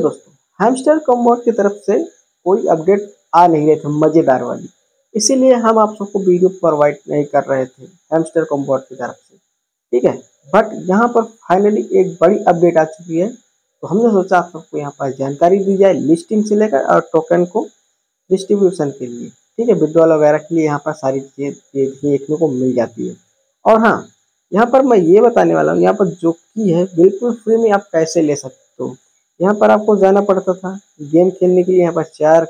दोस्तों, हैमस्टर कॉम्बोट की तरफ से कोई अपडेट आ नहीं रहे थे मज़ेदार वाली, इसीलिए हम आप सबको वीडियो प्रोवाइड नहीं कर रहे थे हैमस्टर कॉम्बोट की तरफ से। ठीक है, बट यहाँ पर फाइनली एक बड़ी अपडेट आ चुकी है, तो हमने सोचा आप सबको यहाँ पर जानकारी दी जाए लिस्टिंग से लेकर और टोकन को डिस्ट्रीब्यूशन के लिए। ठीक है, विड्रॉल वगैरह के लिए यहाँ पर सारी चीज़ें देखने को मिल जाती है। और हाँ, यहाँ पर मैं ये बताने वाला हूँ, यहाँ पर जो की है बिल्कुल फ्री में आप कैसे ले सकते हो। यहाँ पर आपको जाना पड़ता था गेम खेलने के लिए, यहाँ पर 4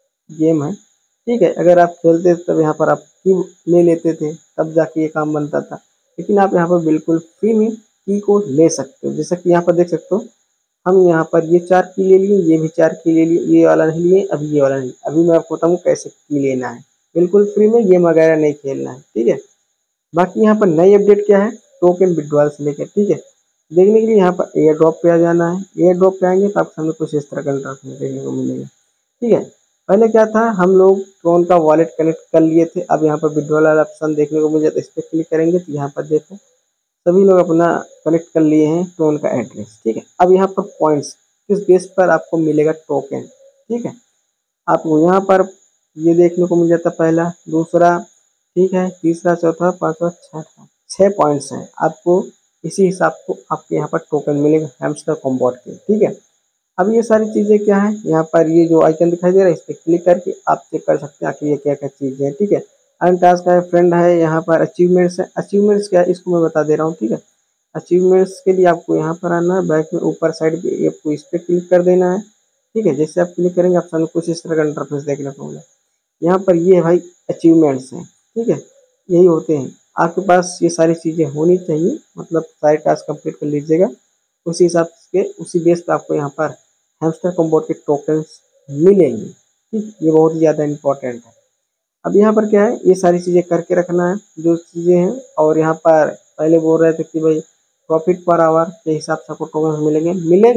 गेम है। ठीक है, अगर आप खेलते थे तब यहाँ पर आप की ले लेते थे, तब जाके ये काम बनता था। लेकिन आप यहाँ पर बिल्कुल फ्री में की को ले सकते हो। जैसा कि यहाँ पर देख सकते हो, हम यहाँ पर ये 4 की ले लिए, ये भी 4 की ले लिए, ये वाला नहीं लिए, अभी ये वाला नहीं। अभी मैं आपको बताऊँ कैसे की लेना है, बिल्कुल फ्री में, गेम वगैरह नहीं खेलना है। ठीक है, बाकी यहाँ पर नई अपडेट क्या है, टोकन विड्रॉल से लेकर। ठीक है, देखने के लिए यहाँ पर एयर ड्रॉप पे आ जाना है। एयर ड्रॉप पे आएंगे तो आपके सामने कुछ इस तरह का इंटरफेस देखने को मिलेगा। ठीक है, पहले क्या था, हम लोग ट्रोन का वॉलेट कनेक्ट कर लिए थे। अब यहाँ पर विड्रॉल वाला ऑप्शन देखने को मिल जाता है, इस पर क्लिक करेंगे तो यहाँ पर देखो सभी लोग अपना कनेक्ट कर लिए हैं ट्रोन का एड्रेस। ठीक है, अब यहाँ पर पॉइंट्स किस बेस पर आपको मिलेगा टोकन। ठीक है, आपको यहाँ पर ये देखने को मिल जाता है, पहला, दूसरा, ठीक है, तीसरा, चौथा, पांचवा, छठा, 6 पॉइंट्स हैं। आपको इसी हिसाब को आपके यहाँ पर टोकन मिलेगा हैमस्टर कॉम्बोट के। ठीक है, अब ये सारी चीज़ें क्या है, यहाँ पर ये जो आइकन दिखाई दे रहा है, इस पर क्लिक करके आप चेक कर सकते हैं आखिर ये क्या क्या चीज़ें हैं। ठीक है, अर्न टास्क है, फ्रेंड है, यहाँ पर अचीवमेंट्स है। अचीवमेंट्स क्या है इसको मैं बता दे रहा हूँ। ठीक है, अचीवमेंट्स के लिए आपको यहाँ पर आना है, बैक में ऊपर साइड पे आपको इस पर क्लिक कर देना है। ठीक है, जैसे आप क्लिक करेंगे आपको कुछ इस तरह का इंटरफेस देखने को मिलेगा। यहाँ पर ये है भाई अचीवमेंट्स हैं। ठीक है, यही होते हैं, आपके पास ये सारी चीज़ें होनी चाहिए, मतलब सारे टास्क कंप्लीट कर लीजिएगा। उसी हिसाब से उसी बेस पे आपको यहाँ पर हैमस्टर कॉम्बोट के टोकन्स मिलेंगे। ठीक, ये बहुत ही ज़्यादा इम्पोर्टेंट है। अब यहाँ पर क्या है, ये सारी चीज़ें करके रखना है जो चीज़ें हैं। और यहाँ पर पहले बोल रहे थे कि भाई प्रॉफिट पर आवर के हिसाब से आपको टोकन मिलेंगे।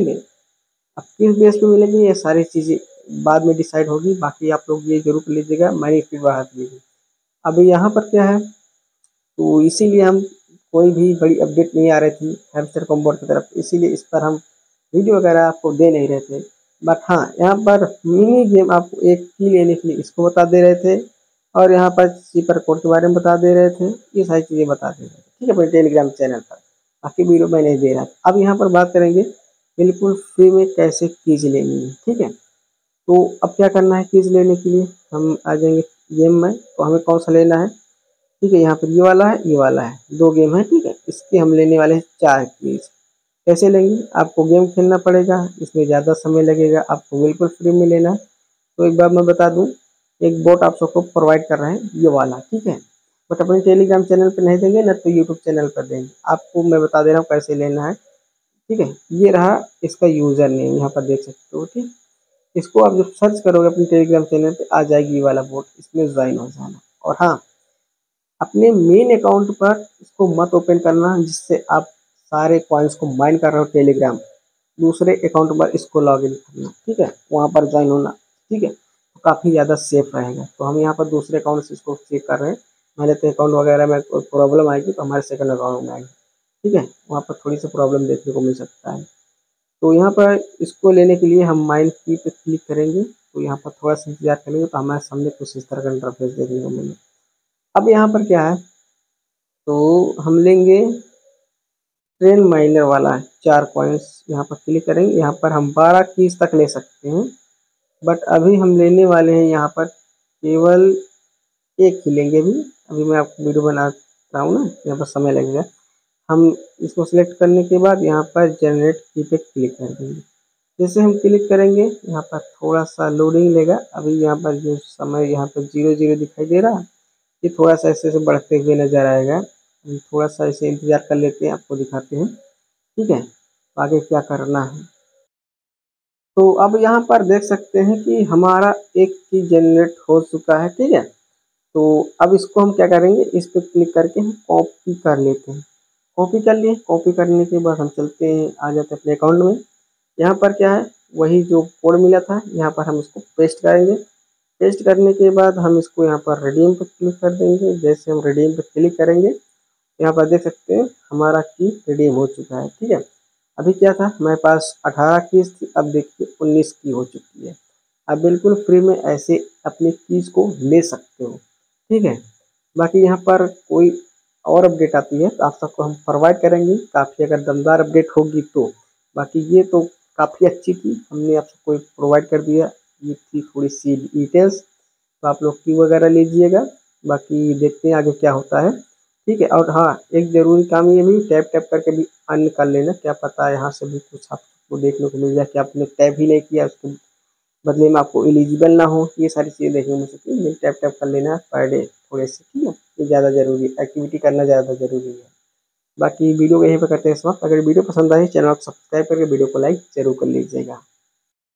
अब किस बेस पे मिलेंगे ये सारी चीज़ें बाद में डिसाइड होगी। बाकी आप लोग ये जरूर लीजिएगा, मनी फीड बढ़ा दीजिए। अब यहाँ पर क्या है, तो इसीलिए हम कोई भी बड़ी अपडेट नहीं आ रही थी हैमस्टर कॉम्बोट की तरफ, इसीलिए इस पर हम वीडियो वगैरह आपको दे नहीं रहे थे। बट हाँ, यहाँ पर मिनी गेम आपको एक की लेने के लिए इसको बता दे रहे थे, और यहाँ पर सीपर कोड के बारे में बता दे रहे थे, ये सारी चीज़ें बता दे रहे थे। ठीक है, अपने टेलीग्राम चैनल पर, बाकी वीडियो मैं नहीं दे रहा था। अब यहाँ पर बात करेंगे बिल्कुल फ्री में कैसे कीज लेनी है। ठीक है, तो अब क्या करना है, कीज लेने के लिए हम आ जाएंगे गेम में। तो हमें कौन सा लेना है, ठीक है, यहाँ पर ये वाला है, ये वाला है, 2 गेम है। ठीक है, इसके हम लेने वाले हैं 4 कीज। कैसे लेंगे, आपको गेम खेलना पड़ेगा, इसमें ज़्यादा समय लगेगा, आपको बिल्कुल फ्री में लेना है। तो एक बार मैं बता दूं, एक बोट आप सबको प्रोवाइड कर रहे हैं ये वाला। ठीक है, बट अपने टेलीग्राम चैनल पे नहीं देंगे ना, तो यूट्यूब चैनल पर देंगे। आपको मैं बता दे रहा हूँ कैसे लेना है। ठीक है, ये रहा इसका यूज़र नेम, यहाँ पर देख सकते हो। ठीक, इसको आप जब सर्च करोगे अपने टेलीग्राम चैनल पे आ जाएगी ये वाला बोट, इसमें ज्वाइन हो जाना। और हाँ, अपने मेन अकाउंट पर इसको मत ओपन करना जिससे आप सारे कॉइन्स को माइन कर रहे हो टेलीग्राम। दूसरे अकाउंट पर इसको लॉगिन करना। ठीक है, वहाँ पर ज्वाइन होना। ठीक है, तो काफ़ी ज़्यादा सेफ रहेगा। तो हम यहाँ पर दूसरे अकाउंट से इसको चेक कर रहे हैं, पहले तो अकाउंट वगैरह में कोई प्रॉब्लम आएगी तो हमारे सेकंड अकाउंट में आएगी। ठीक है, वहाँ पर थोड़ी सी प्रॉब्लम देखने को मिल सकता है। तो यहाँ पर इसको लेने के लिए हम माइन की पे क्लिक करेंगे, तो यहाँ पर थोड़ा सा इंतजार करेंगे तो हमारे सामने कुछ इस तरह का इंटरफेस देखने को मिलेगा। अब यहाँ पर क्या है, तो हम लेंगे ट्रेन माइनर वाला है, 4 कॉइन्स। यहाँ पर क्लिक करेंगे, यहाँ पर हम 12 कीज तक ले सकते हैं, बट अभी हम लेने वाले हैं यहाँ पर केवल 1 ही लेंगे। अभी मैं आपको वीडियो बना रहा हूँ ना, यहाँ पर समय लगेगा। हम इसको सिलेक्ट करने के बाद यहाँ पर जनरेट की पे क्लिक कर देंगे। जैसे हम क्लिक करेंगे यहाँ पर थोड़ा सा लोडिंग लेगा। अभी यहाँ पर जो समय यहाँ पर 00 दिखाई दे रहा है, ये थोड़ा सा ऐसे ऐसे बढ़ते हुए नजर आएगा। हम थोड़ा सा इसे इंतजार कर लेते हैं, आपको दिखाते हैं। ठीक है, तो आगे क्या करना है, तो अब यहाँ पर देख सकते हैं कि हमारा एक की जनरेट हो चुका है। ठीक है, तो अब इसको हम क्या करेंगे, इस पर क्लिक करके हम कॉपी कर लेते हैं। कॉपी कर लिए, कॉपी करने के बाद हम चलते हैं, आ जाते हैं अपने अकाउंट में। यहाँ पर क्या है, वही जो कोड मिला था यहाँ पर हम इसको पेस्ट करेंगे। पेस्ट करने के बाद हम इसको यहाँ पर रिडीम पर क्लिक कर देंगे। जैसे हम रिडीम पर क्लिक करेंगे, यहाँ पर देख सकते हैं हमारा की रिडीम हो चुका है। ठीक है, अभी क्या था, मेरे पास 18 कीज़ थी, अब देखिए 19 की हो चुकी है। आप बिल्कुल फ्री में ऐसे अपनी कीज़ को ले सकते हो, ठीक है। बाकी यहाँ पर कोई और अपडेट आती है तो आप सबको हम प्रोवाइड करेंगे, काफ़ी अगर दमदार अपडेट होगी तो। बाकी ये तो काफ़ी अच्छी थी, हमने आप सबको प्रोवाइड कर दिया। ये थी थोड़ी सी डिटेल्स, तो आप लोग की वगैरह लीजिएगा। बाकी देखते हैं आगे क्या होता है, ठीक है। और हाँ, एक ज़रूरी काम ये भी, टैप टैप करके भी अर्न कर लेना, क्या पता यहाँ से भी कुछ आपको देखने को मिल जाए कि आपने टैप ही नहीं किया, उसके बदले में आपको एलिजिबल ना हो। ये सारी चीज़ें देखने को मिल सकती है, लेकिन टैप टैप कर लेना पर डे थोड़े से, ठीक है। ये ज़्यादा ज़रूरी है, एक्टिविटी करना ज़्यादा ज़रूरी है। बाकी वीडियो को यहीं पे करते हैं समाप्त। अगर वीडियो पसंद आए चैनल को सब्सक्राइब करके वीडियो को लाइक ज़रूर कर लीजिएगा।